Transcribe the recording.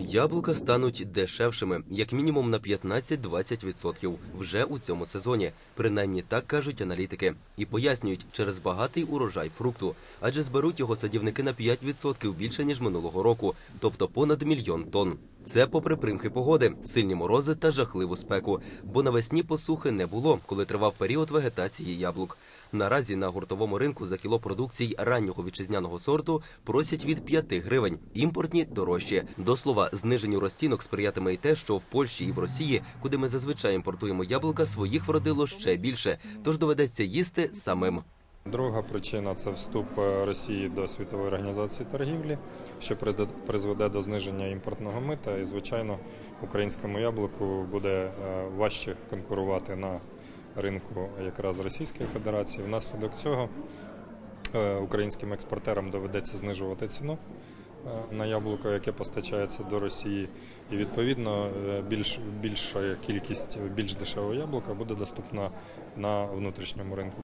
Яблука стануть дешевшими, як мінімум на 15-20% вже у цьому сезоні. Принаймні так кажуть аналітики. І пояснюють, через багатий урожай фрукту. Адже зберуть його садівники на 5% більше, ніж минулого року, тобто понад 1 мільйон тонн. Це попри примхи погоди, сильні морози та жахливу спеку. Бо навесні посухи не було, коли тривав період вегетації яблук. Наразі на гуртовому ринку за кіло продукцій раннього вітчизняного сорту просять від 5 гривень, імпортні – дорожчі. До слова, зниженню розцінок сприятиме й те, що в Польщі і в Росії, куди ми зазвичай імпортуємо яблука, своїх вродило ще більше, тож доведеться їсти самим. Друга причина – це вступ Росії до Світової організації торгівлі, що призведе до зниження імпортного мита. І, звичайно, українському яблуку буде важче конкурувати на ринку якраз Російської Федерації. Внаслідок цього українським експортерам доведеться знижувати ціну на яблуко, яке постачається до Росії. І, відповідно, більша кількість більш дешевого яблука буде доступна на внутрішньому ринку.